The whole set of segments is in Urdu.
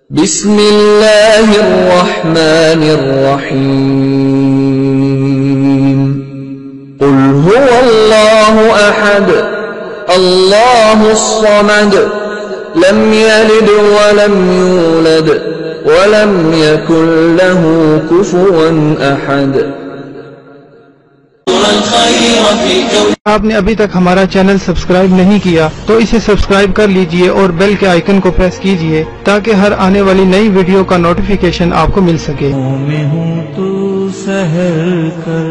بسم اللہ الرحمن الرحیم قل هو اللہ احد اللہ الصمد لم یلد ولم یولد ولم یکن له کفوا احد۔ آپ نے ابھی تک ہمارا چینل سبسکرائب نہیں کیا تو اسے سبسکرائب کر لیجئے اور بیل کے آئیکن کو پریس کیجئے تاکہ ہر آنے والی نئی ویڈیو کا نوٹیفیکیشن آپ کو مل سکے۔ میں ہوں تو سحر کر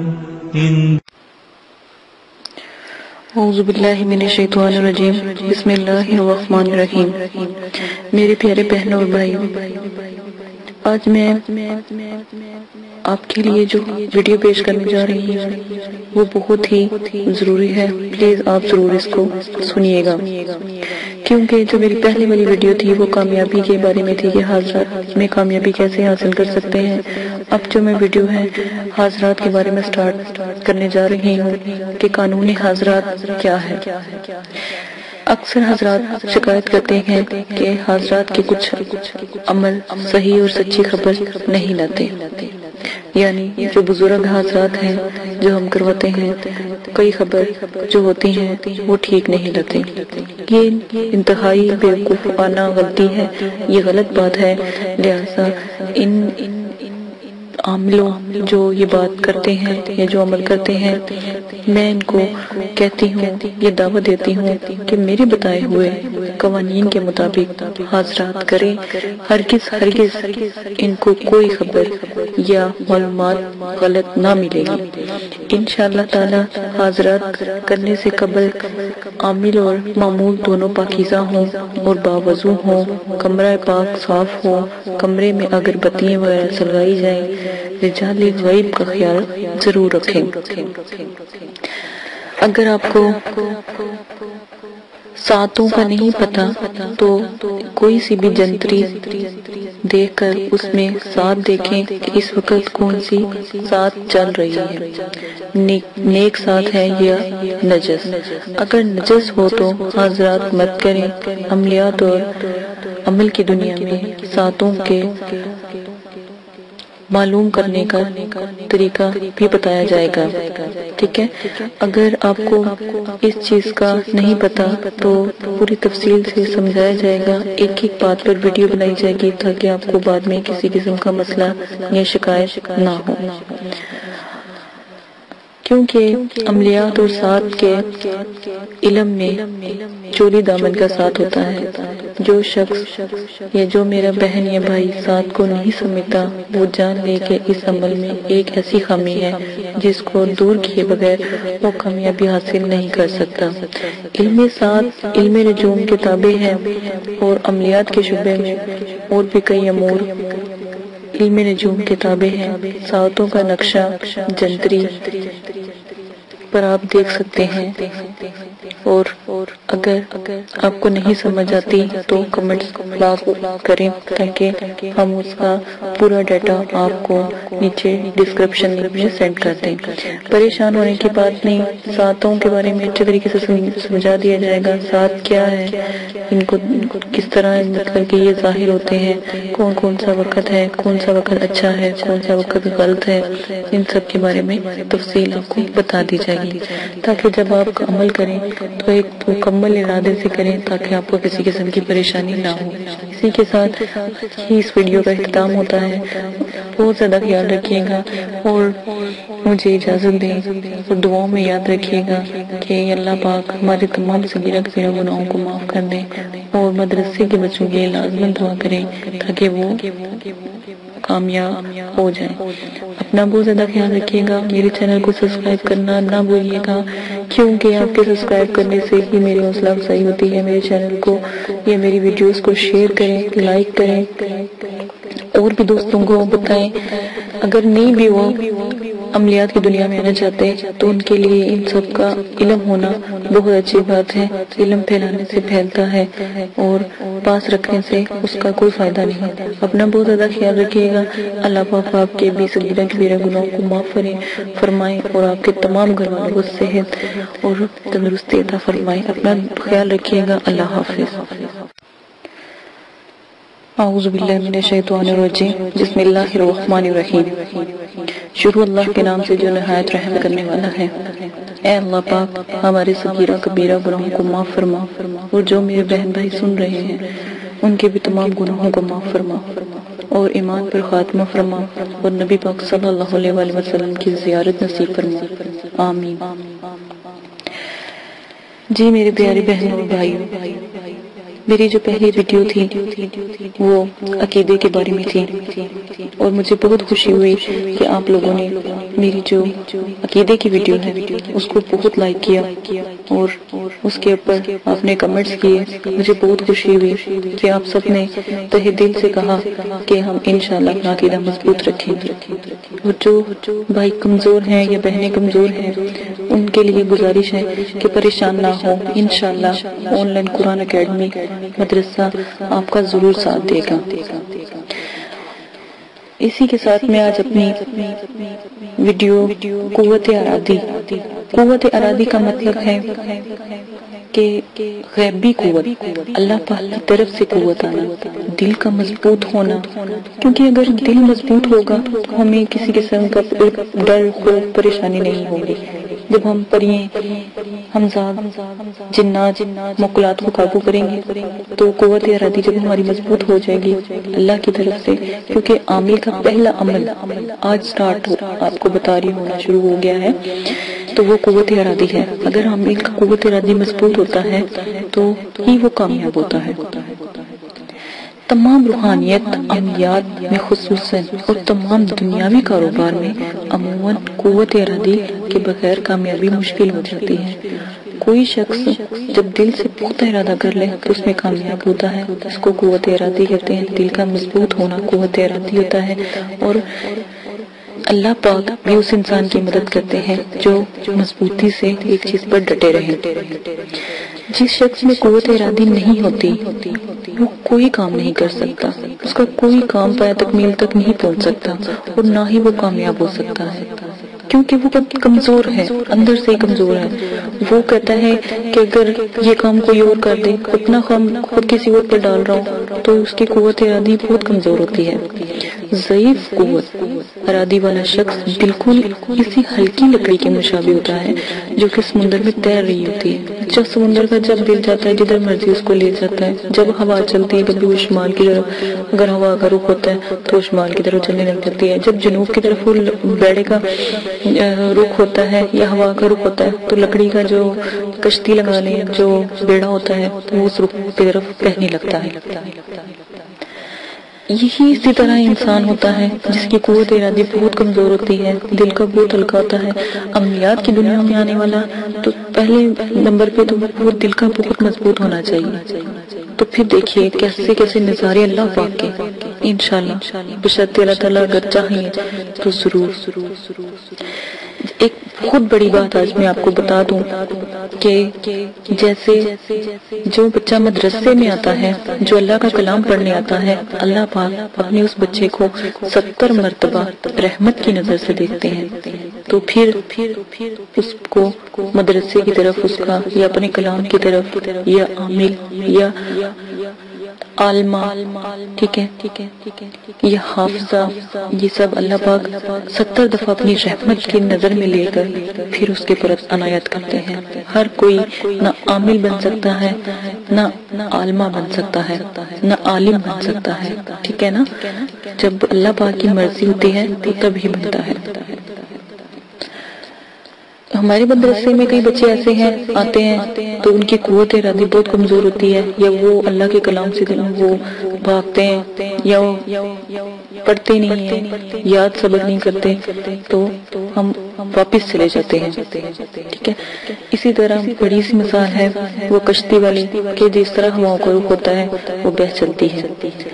اعوذ باللہ من الشیطان الرجیم، بسم اللہ الرحمن الرحیم۔ میرے پیارے بہنوں اور بھائیوں، آج میں آپ کے لیے جو ویڈیو پیش کرنے جا رہی ہوں وہ بہت ہی ضروری ہے، پلیز آپ ضرور اس کو سنیے گا، کیونکہ جو میری پہلی والی ویڈیو تھی وہ کامیابی کے بارے میں تھی کہ حاضرات میں کامیابی کیسے حاصل کر سکتے ہیں۔ اب جو میں ویڈیو ہے حاضرات کے بارے میں سٹارٹ کرنے جا رہی ہوں کہ قانون حاضرات کیا ہے۔ اکثر حضرات شکایت کرتے ہیں کہ حضرات کے کچھ عمل صحیح اور سچی خبر نہیں لاتے، یعنی جو بزرگ حضرات ہیں جو ہم کرواتے ہیں کئی خبر جو ہوتی ہیں وہ ٹھیک نہیں لاتے۔ یہ انتہائی بیوقوفانہ غلطی ہے، یہ غلط بات ہے، لہذا ان عاملوں جو یہ بات کرتے ہیں یا جو عمل کرتے ہیں میں ان کو کہتی ہوں، یہ دعوت دیتی ہوں کہ میرے بتائے ہوئے قوانین کے مطابق حاضرات کریں۔ ہرگز ان کو کوئی خبر یا معلومات غلط نہ ملے گی۔ انشاءاللہ تعالی حاضرات کرنے سے قبل عامل اور معمول دونوں پاکیزہ ہوں اور باوضو ہوں، کمرہ پاک صاف ہو، کمرے میں اگر بتیاں وغیرہ سلگائی جائیں، رجال غیب کا خیال ضرور رکھیں۔ اگر آپ کو ساعتوں کا نہیں پتا تو کوئی سی بھی جنتری دیکھ کر اس میں ساتھ دیکھیں کہ اس وقت کون سی ساتھ چل رہی ہے، نیک ساتھ ہے یا نجس۔ اگر نجس ہو تو حضرات مت کریں۔ عملیات اور عمل کی دنیا میں ساتوں کے معلوم کرنے کا طریقہ بھی بتایا جائے گا، ٹھیک ہے۔ اگر آپ کو اس چیز کا نہیں پتا تو پوری تفصیل سے سمجھایا جائے گا، ایک ایک بات پر ویڈیو بنائی جائے گی تاکہ آپ کو بعد میں کسی قسم کا مسئلہ یا شکایت نہ ہو، کیونکہ عملیات اور ساتھ کے علم میں چوری دامن کا ساتھ ہوتا ہے۔ جو شخص یا جو میرا بہن یا بھائی ساتھ کو نہیں سمجھتا وہ جان لے کہ اس عمل میں ایک ایسی خامی ہے جس کو دور کیے بغیر وہ کامیابی حاصل نہیں کر سکتا۔ علم ساتھ علم نجوم کتابیں ہیں اور عملیات کے شعبے میں اور بھی کئی امور علم نجوم کتابیں ہیں۔ ساتوں کا نقشہ جنتری پر آپ دیکھ سکتے ہیں، اور اگر آپ کو نہیں سمجھ آتی تو کمنٹس کریں تاکہ ہم اس کا پورا ڈیٹا آپ کو نیچے ڈسکرپشن میں سینڈ کر دیں۔ پریشان ہونے کی بات نہیں، ساتوں کے بارے میں اچھے طریقے سے سمجھا دیا جائے گا۔ سات کیا ہے، ان کو کس طرح مطلب کہ یہ ظاہر ہوتے ہیں، کون کون سا وقت ہے، کون سا وقت اچھا ہے، کون سا وقت غلط ہے، ان سب کے بارے میں تفصیل آپ کو بتا دی جائے گی تاکہ جب آپ عمل کریں تو ایک مکمل ارادے سے کریں تاکہ آپ کو کسی قسم کی پریشانی نہ ہو۔ اسی کے ساتھ ہی اس ویڈیو کا اختتام ہوتا ہے۔ بہت زیادہ خیال رکھیے گا اور مجھے اجازت دیں اور دعاؤں میں یاد رکھیے گا کہ اللہ پاک ہمارے تمام صغیرہ کبیرہ گناہوں کو معاف کر دیں، اور مدرسے کے بچوں کے لازماً دعا کریں تاکہ وہ کامیاب ہو جائیں۔ اپنا بہت زیادہ خیال رکھیے گا، میرے چینل کو سبسکرائب کرنا نہ بھولیے گا، کیونکہ آپ کے سبسکرائب کرنے سے ہی میری حوصلہ افزائی ہوتی ہے۔ میرے چینل کو یا میری ویڈیوز کو شیئر کریں، لائک کریں اور بھی دوستوں کو بتائیں۔ اگر نہیں بھی وہ عملیات کی دنیا میں آنا چاہتے تو ان کے لیے ان سب کا علم ہونا بہت اچھی بات ہے۔ علم پھیلانے سے پھیلتا ہے اور پاس رکھنے سے اس کا کوئی فائدہ نہیں۔ اپنا بہت زیادہ خیال رکھیے گا۔ اللہ پاک آپ کے بھی صغیرہ کبیرہ گناہوں کو معاف فرمائیں اور آپ کے تمام گھر والوں کو صحت اور تندرستی عطا فرمائیں۔ اپنا خیال رکھیے گا۔ اللہ حافظ۔ اعوذ باللہ من الشیطان الرجیم، بسم اللہ الرحمن الرحیم۔ شروع اللہ کے نام سے جو نہایت رحم کرنے والا ہے۔ اے اللہ پاک، ہمارے صغیرہ کبیرہ گناہوں کو معاف فرما، اور جو میرے بہن بھائی سن رہے ہیں ان کے بھی تمام گناہوں کو معاف فرما، اور ایمان پر خاتمہ فرما، اور نبی پاک صلی اللہ علیہ وآلہ وسلم کی زیارت نصیب فرما، آمین۔ جی میرے پیارے بہنوں اور بھائیوں، میری جو پہلی ویڈیو تھی وہ عقیدے کے بارے میں تھی، اور مجھے بہت خوشی ہوئی کہ آپ لوگوں نے میری جو عقیدے کی ویڈیو ہے اس کو بہت لائک کیا، اور اس کے اوپر آپ نے کمنٹس کیے۔ مجھے بہت خوشی ہوئی کہ آپ سب نے تہہ دل سے کہا کہ ہم انشاءاللہ اپنا عقیدہ مضبوط رکھیں گے، اور جو بھائی کمزور ہیں یا بہنیں کمزور ہیں ان کے لیے گزارش ہے کہ پریشان نہ ہو، انشاءاللہ آن لائن قرآن اکیڈمی مدرسہ آپ کا ضرور ساتھ دے گا۔ اسی کے ساتھ میں آج اپنی ویڈیو قوت ارادی۔ قوت ارادی کا مطلب ہے کہ غیبی قوت، اللہ پاک کی طرف سے قوت آنا، دل کا مضبوط ہونا، کیونکہ اگر دل مضبوط ہوگا تو ہمیں کسی قسم کا ڈر، خوف، پریشانی نہیں ہوگی۔ جب ہم پرییں، ہمزاد، جنات، مقلات کو قابو کریں گے تو قوت ارادی جب ہماری مضبوط ہو جائے گی اللہ کی طرف سے، کیونکہ عامل کا پہلا عمل آج سٹارٹ آپ کو بتا رہی ہونا شروع ہو گیا ہے، تو وہ قوت ارادی ہے۔ اگر عامل کا قوت ارادی مضبوط ہوتا ہے تو ہی وہ کامیاب ہوتا ہے۔ تمام روحانیت عملیات میں خصوصاً اور تمام دنیاوی کاروبار میں عموماً قوت ارادی کے بغیر کامیابی مشکل ہو جاتی ہے۔ کوئی شخص جب دل سے پختہ ارادہ کر لے تو اس میں کامیاب ہوتا ہے، اس کو قوت ارادی کہتے ہیں۔ دل کا مضبوط ہونا قوت ارادی ہوتا ہے، اور اللہ پاک بھی اس انسان کی مدد کرتے ہیں جو مضبوطی سے ایک چیز پر ڈٹے رہے۔ جس شخص میں قوت ارادی نہیں ہوتی وہ کوئی کام نہیں کر سکتا، اس کا کوئی کام پایہ تکمیل تک نہیں پہنچ سکتا، اور نہ ہی وہ کامیاب ہو سکتا ہے، کیونکہ وہ کمزور ہے، اندر سے کمزور ہے۔ وہ کہتا ہے کہ اگر یہ کام کوئی اور کر دے، اپنا کام خود کسی اور پر ڈال رہا ہوں، تو اس کی قوت ارادی بہت کمزور ہوتی ہے۔ ضعیف قوت ارادی والا شخص بالکل کسی ہلکی لکڑی کے مشابہ ہوتا ہے جو کہ سمندر میں تیر رہی ہوتی ہے۔ جب سمندر کا جب دل جاتا ہے جدھر مرضی اس کو لے جاتا ہے، جب ہوا چلتی ہے کبھی وہ شمال کی طرف، اگر ہوا کا رخ ہوتا ہے تو وہ شمال کی طرف چلنے لگ جاتی ہے، جب جنوب کی طرف وہ بیڑے کا رخ ہوتا ہے یا ہوا کا رخ ہوتا ہے تو لکڑی کا جو کشتی لگا لیں جو بیڑا ہوتا ہے وہ اس رخ کی طرف بہنے لگتا ہے۔ یہی اسی طرح انسان ہوتا ہے جس کی قوت ارادی بہت کمزور ہوتی ہے، دل کا بہت ہلکا ہوتا ہے۔ عملیات کی دنیا میں آنے والا تو پہلے نمبر پہ تو وہ دل کا بہت مضبوط ہونا چاہیے۔ تو پھر دیکھیے کیسے کیسے نظارے اللہ پاک کے، انشاءاللہ بشرط اللہ تعالیٰ اگر چاہیں تو ضرور۔ ایک بہت بڑی بات آج میں آپ کو بتا دوں کہ جیسے جو بچہ مدرسے میں آتا ہے، جو اللہ کا کلام پڑھنے آتا ہے، اللہ پاک اپنے اس بچے کو 70 مرتبہ رحمت کی نظر سے دیکھتے ہیں، تو پھر اس کو مدرسے کی طرف اس کا یا اپنے کلام کی طرف یا عامل یا عالمہ، ٹھیک ہے، یہ حافظہ، یہ سب اللہ پاک 70 دفعہ اپنی رحمت کی نظر میں لے کر پھر اس کے پر عنایت کرتے ہیں۔ ہر کوئی نہ عامل بن سکتا ہے، نہ عالمہ بن سکتا ہے، نہ عالم بن سکتا ہے، ٹھیک ہے نا۔ جب اللہ پاک کی مرضی ہوتی ہے تو تب ہی بنتا ہے۔ ہمارے مدرسے میں کئی بچے ایسے ہیں آتے ہیں تو ان کی قوت ارادی بہت کمزور ہوتی ہے، یا وہ اللہ کے کلام سے وہ بھاگتے ہیں یا وہ پڑھتے نہیں ہیں، یاد سبق نہیں کرتے، تو ہم واپس چلے جاتے ہیں، ٹھیک ہے۔ اسی طرح بڑی سی مثال ہے وہ کشتی والی کہ جس طرح ہواؤں کا رخ ہوتا ہے وہ بہہ چلتی ہے،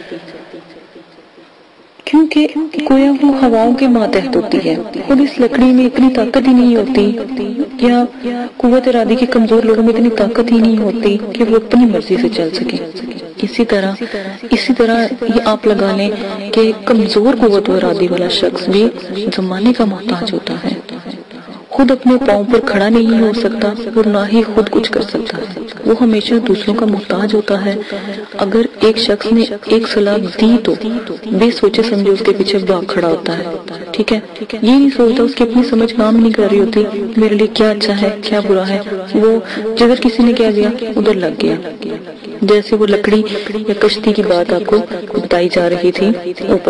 کیونکہ گویا وہ ہواؤں کے ماتحت ہوتی ہے، خود اس لکڑی میں اتنی طاقت ہی نہیں ہوتی، یا قوت ارادی کے کمزور لوگوں میں اتنی طاقت ہی نہیں ہوتی کہ وہ اپنی مرضی سے چل سکیں۔ اسی طرح یہ آپ لگا لیں کہ کمزور قوت ارادی والا شخص بھی زمانے کا محتاج ہوتا ہے، خود اپنے پاؤں پر کھڑا نہیں ہو سکتا اور نہ ہی خود کچھ کر سکتا ہے۔ وہ ہمیشہ دوسروں کا محتاج ہوتا ہے. اگر ایک شخص نے ایک صلاح دی تو بے سوچے سمجھے اس کے پیچھے بھاگ کھڑا ہوتا ہے. ٹھیک ہے، یہ نہیں سوچتا، اس کی اپنی سمجھ کام نہیں کر رہی ہوتی میرے لیے کیا اچھا ہے کیا برا ہے. وہ جدھر کسی نے کہہ دیا ادھر لگ گیا. جیسے وہ لکڑی یا کشتی کی بات آپ کو بتائی جا رہی تھی اوپر،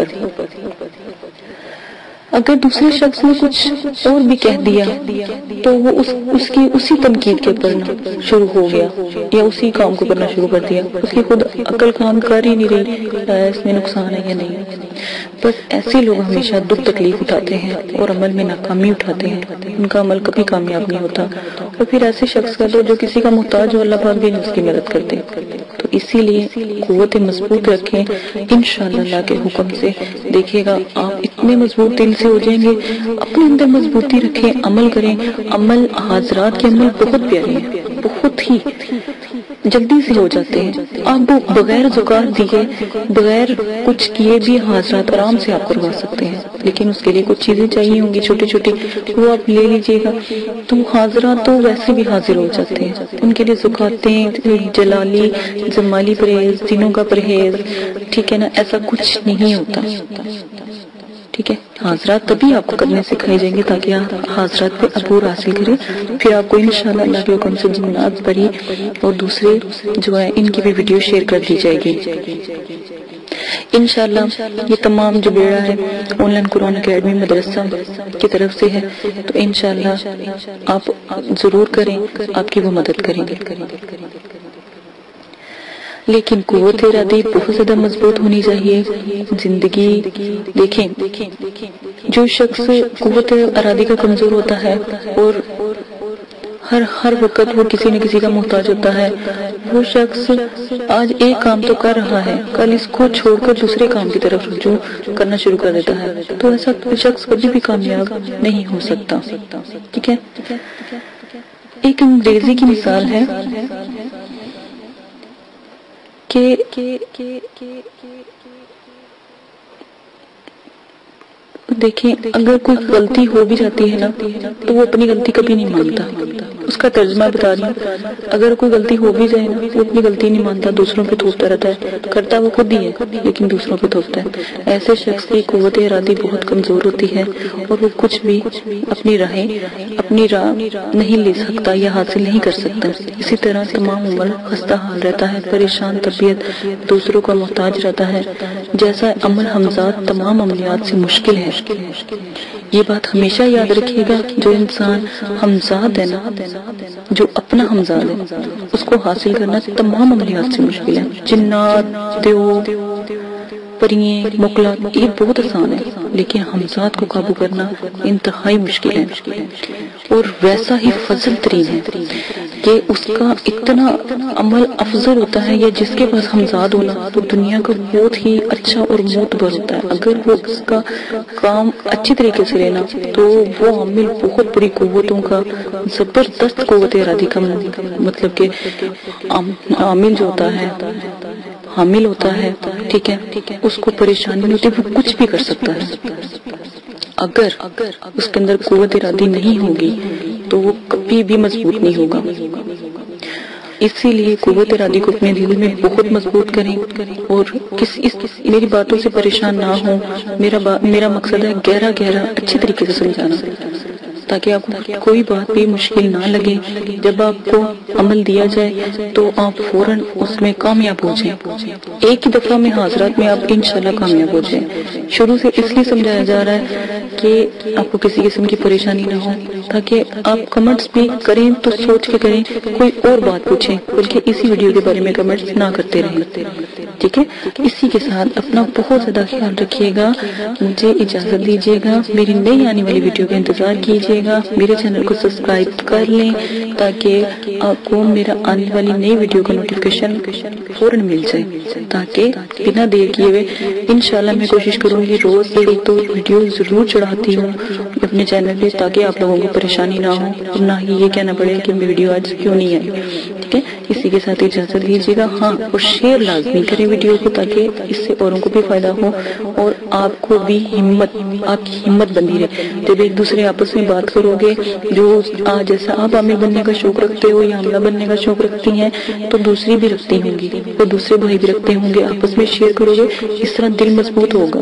اگر دوسرے شخص نے کچھ اور بھی کہہ دیا تو وہ اس کی اسی تنقید کے پڑھنا شروع ہو گیا یا اسی کام کو کرنا شروع کر دیا. اس کی خود عقل کام کر ہی نہیں رہی اس میں نقصان ہے یا نہیں. بس ایسے لوگ ہمیشہ دکھ تکلیف اٹھاتے ہیں اور عمل میں ناکامی اٹھاتے ہیں. ان کا عمل کبھی کامیاب نہیں ہوتا. اور پھر ایسے شخص کا جو کسی کا محتاج ہو اللہ پاک بھی اس کی مدد کرتے. تو اسی لیے قوت مضبوط رکھیں انشاءاللہ اللہ کے حکم سے. دیکھیے گا آپ اتنے مضبوط دل سے ہو جائیں گے. اپنے اندر مضبوطی رکھیں، عمل کریں. عمل حاضرات کے عمل بہت پیارے ہیں، بہت ہی جلدی سے ہو جاتے ہیں. آپ بغیر زکات دیے بغیر کچھ کیے بھی حاضرات آرام سے آپ کروا سکتے ہیں. لیکن اس کے لیے کچھ چیزیں چاہیے ہوں گی چھوٹی چھوٹی، وہ آپ لے لیجئے گا. تو حاضرات تو ویسے بھی حاضر ہو جاتے ہیں. ان کے لیے زکاتیں، جلالی جمالی پرہیز، دنوں کا پرہیز، ٹھیک ہے نا، ایسا کچھ نہیں ہوتا. ٹھیک ہے، حاضرات تبھی آپ کو کرنے سکھائے جائیں گے تاکہ آپ حاضرات پہ عبور حاصل کریں. پھر آپ کو انشاءاللہ اللہ کے حکم سے جمعرات پڑھی اور دوسرے جو ہے ان کی بھی ویڈیو شیئر کر دی جائے گی انشاءاللہ. یہ تمام جو بیڑا ہے آن لائن قرآن اکیڈمی مدرسہ کی طرف سے ہے، تو انشاءاللہ آپ ضرور کریں، آپ کی وہ مدد کریں گے. لیکن قوت ارادی بہت زیادہ مضبوط ہونی چاہیے. زندگی دیکھیں، جو شخص قوت ارادی کا کمزور ہوتا ہے اور ہر وقت وہ کسی نہ کسی کا محتاج ہوتا ہے، وہ شخص آج ایک کام تو کر رہا ہے، کل اس کو چھوڑ کر دوسرے کام کی طرف رجوع کرنا شروع کر دیتا ہے. تو ایسا شخص کبھی بھی کامیاب نہیں ہو سکتا. ٹھیک ہے، ایک انگریزی کی مثال ہے کہ دیکھیں اگر کوئی غلطی ہو بھی جاتی ہے نا تو وہ اپنی غلطی کبھی نہیں مانتا. اس کا ترجمہ بتا رہی ہوں، اگر کوئی غلطی ہو بھی جائے نا وہ اپنی غلطی نہیں مانتا، دوسروں پہ تھوپتا رہتا ہے. کرتا وہ خود ہی ہے لیکن دوسروں پہ تھوپتا ہے. ایسے شخص کی قوت ارادی بہت کمزور ہوتی ہے اور وہ کچھ بھی اپنی راہ نہیں لے سکتا یا حاصل نہیں کر سکتا. اسی طرح تمام عمر خستہ حال رہتا ہے، پریشان طبیعت، دوسروں کا محتاج رہتا ہے. جیسا عمل حمزات تمام عملیات سے مشکل ہے. یہ بات ہمیشہ یاد رکھیے گا، جو انسان حمزاد ہے نا، جو اپنا حمزاد ہے، اس کو حاصل کرنا تمام عملیات سے مشکل ہے. جنات، دیو، پرییں، مقلات یہ بہت آسان ہے، لیکن حمزات کو قابو کرنا انتہائی مشکل ہے. اور ویسا ہی فضل ترین ہے کہ اس کا اتنا عمل افضل ہوتا ہے، یا جس کے پاس حمزاد ہونا وہ دنیا کا بہت ہی اچھا اور معتبر ہوتا ہے. اگر وہ اس کا کام اچھی طریقے سے لینا تو وہ عامل بہت بڑی قوتوں کا، زبردست قوت ارادی کا مطلب کہ عامل جو ہوتا ہے، حامل ہوتا ہے. ٹھیک ہے، اس کو پریشانی نہیں ہوتی، وہ کچھ بھی کر سکتا ہے. اگر اس کے اندر قوت ارادی نہیں ہوگی تو وہ کبھی بھی مضبوط نہیں ہوگا. اسی لیے قوت ارادی کو اپنے دل میں بہت مضبوط کریں اور میری باتوں سے پریشان نہ ہوں. میرا مقصد ہے گہرا اچھی طریقے سے سمجھانا تاکہ آپ کو کوئی بات بھی مشکل نہ لگے. جب آپ کو عمل دیا جائے تو آپ فوراً اس میں کامیاب ہو جائیں. ایک ہی دفعہ میں حاضرات میں آپ انشاءاللہ کامیاب ہو جائیں. شروع سے اس لیے سمجھایا جا رہا ہے کہ آپ کو کسی قسم کی پریشانی نہ ہو، تاکہ آپ کمنٹس بھی کریں تو سوچ کے کریں، کوئی اور بات پوچھیں، بلکہ اسی ویڈیو کے بارے میں کمنٹس نہ کرتے رہیں. ٹھیک ہے، اسی کے ساتھ اپنا بہت زیادہ خیال رکھیے گا. مجھے اجازت دیجیے گا، میری نئی آنے والی ویڈیو کا انتظار کیجیے گا. میرے چینل کو سبسکرائب کر لیں تاکہ آپ کو میرا آنے والی نئی ویڈیو کا نوٹیفیکیشن فوراً مل جائے، تاکہ بنا دیر کیے ہوئے انشاءاللہ میں کوشش کروں گی روز ایک دو ویڈیو ضرور چڑھاتی ہوں اپنے چینل پہ، تاکہ آپ لوگوں کو پریشانی نہ ہو اور نہ ہی یہ کہنا پڑے کہ ویڈیو آج کیوں نہیں آئی. ٹھیک ہے، اسی کے ساتھ اجازت دیجیے گا، ہاں اور شیئر لازمی کریں ویڈیو کو تاکہ اس سے اوروں کو بھی فائدہ ہو اور آپ کو بھی آپ کی ہمت بندی رہے۔ جب ایک دوسرے آپس میں بات کرو گے، جو جیسا آپ عامل بننے کا شوق رکھتے ہو یا عاملہ بننے کا شوق رکھتی ہیں تو دوسری بھی رکھتی ہوں گی اور دوسرے بھائی بھی رکھتے ہوں گے، آپس میں شیئر کرو گے، اس طرح دل مضبوط ہوگا۔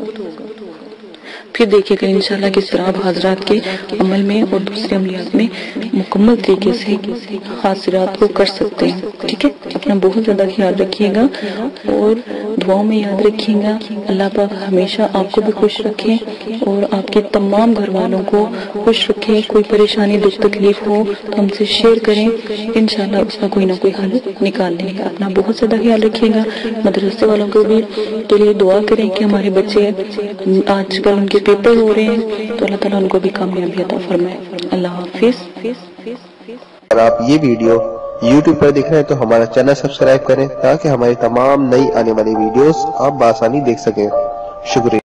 پھر دیکھیے گا انشاءاللہ کس طرح آپ حضرات کے عمل میں اور دوسرے عملیات میں مکمل طریقے سے حاصلات کو کر سکتے ہیں، ٹھیک ہے۔ اپنا بہت زیادہ خیال رکھیے گا اور دعاؤں میں یاد رکھیے گا، اللہ پاک ہمیشہ آپ کو بھی خوش رکھے اور آپ کے تمام گھر والوں کو خوش رکھے۔ کوئی پریشانی دکھ تکلیف ہو تو ہم سے شیئر کریں، انشاءاللہ اس کا کوئی نہ کوئی حل نکال لیں گے۔ اپنا بہت زیادہ خیال رکھیے گا، مدرسے والوں کو بھی کے لیے دعا کریں کہ ہمارے بچے آج کل ان کے پیپر ہو رہے ہیں تو اللہ تعالیٰ ان کو بھی کامیابی عطا فرمائے۔ اللہ حافظ۔ اگر آپ یہ ویڈیو YouTube پر دیکھ رہے ہیں تو ہمارا چینل سبسکرائب کریں تاکہ ہماری تمام نئی آنے والی ویڈیوز آپ بآسانی دیکھ سکیں۔ شکریہ۔